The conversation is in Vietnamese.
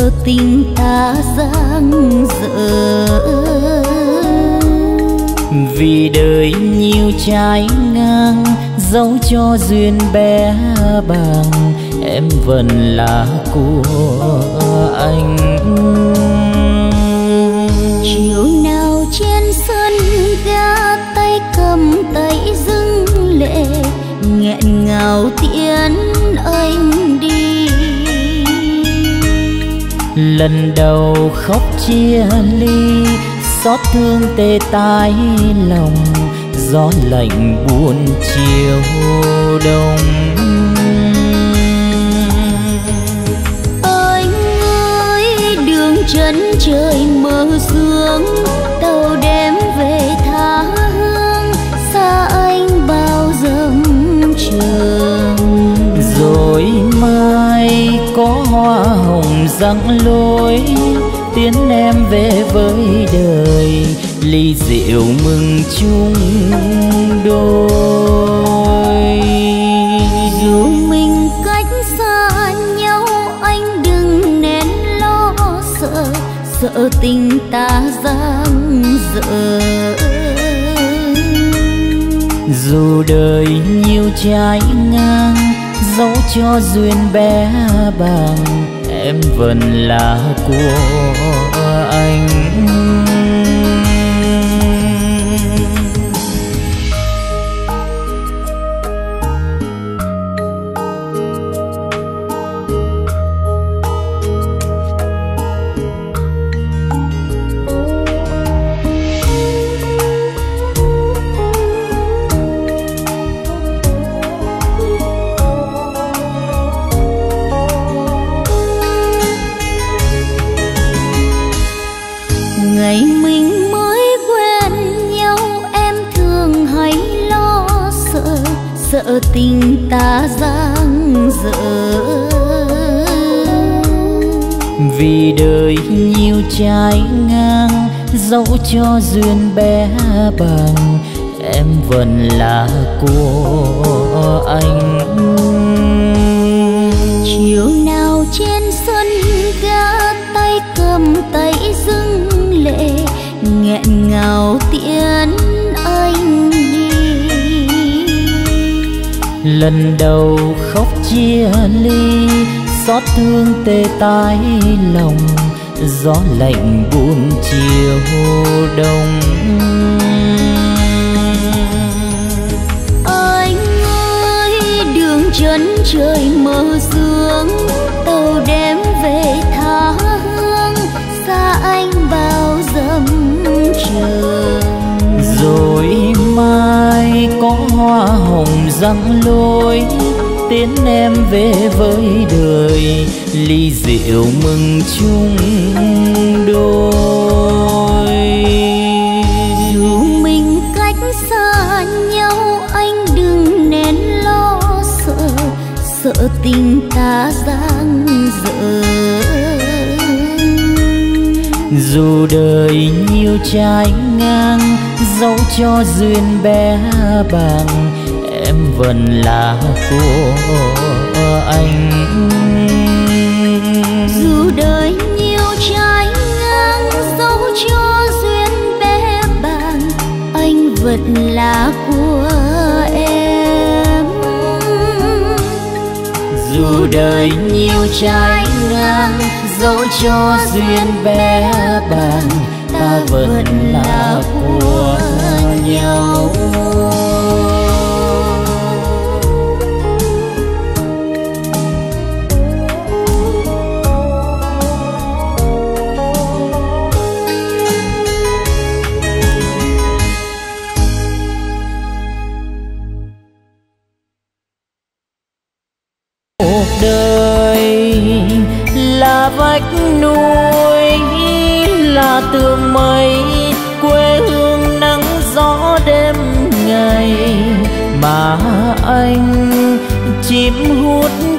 sợ tình ta giang dở. Vì đời nhiều trái ngang, dẫu cho duyên bé bàng, em vẫn là của anh. Chiều nào trên sân ga, tay cầm tay dưng lệ, nghẹn ngào tiễn anh đi. Lần đầu khóc chia ly, xót thương tê tái lòng, gió lạnh buồn chiều đông. Anh ơi đường chân trời mơ sương, tàu đêm về tha hương, xa anh bao dặm trường. Rồi mai có hoa hồng răng lối, tiến em về với đời, ly rượu mừng chung đôi. Dù mình cách xa nhau, anh đừng nén lo sợ, sợ tình ta giang dở. Dù đời nhiều trái ngang, dẫu cho duyên bé bàng, em vẫn là của anh. Ngày mình mới quen nhau, em thường hay lo sợ, sợ tình ta giang dở. Vì đời nhiều trái ngang, dẫu cho duyên bé bàng, em vẫn là của anh. Chiều nào trên sân ga, tay cầm tay dưng lệ, nghẹn ngào tiễn anh đi. Lần đầu khóc chia ly, xót thương tê tái lòng, gió lạnh buồn chiều đông. Anh ơi đường chân trời mơ sương, tàu đêm về tha hương, xa anh bao dặm trường. Rồi mai có hoa hồng răng lối, tiến em về với đời, ly rượu mừng chung đôi. Dù mình cách xa nhau, anh đừng nén lo sợ, sợ tình ta giang dở. Dù đời nhiều trái ngang, dẫu cho duyên bé bàng, em vẫn là của anh. Dù đời nhiều trái ngang, dẫu cho duyên bé bàng, anh vẫn là của em. Dù đời nhiều trái ngang, dẫu cho duyên bé bàng, ta vẫn là của nhau. Cuộc đời là vách núi, là tường mây, quê hương nắng gió đêm ngày, mà anh chim hu